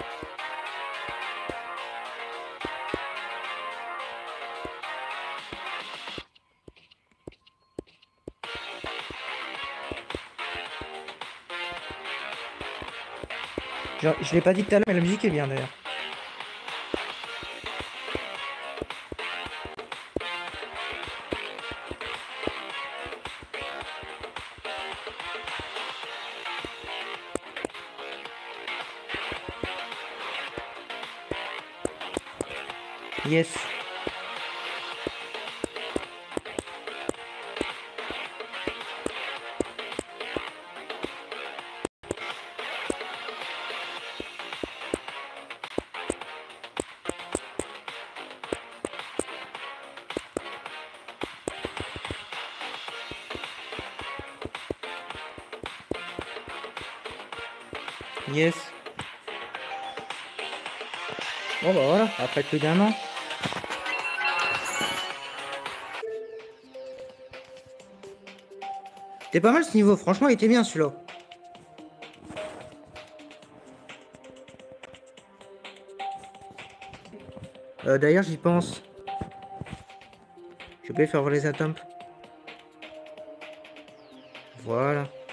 Genre, je l'ai pas dit tout à l'heure, mais la musique est bien d'ailleurs. Yes. Yes. Bon bah voilà, après plus d'un an. C'était pas mal ce niveau, franchement il était bien celui-là. D'ailleurs j'y pense. J'ai oublié de faire voler les atomes. Voilà.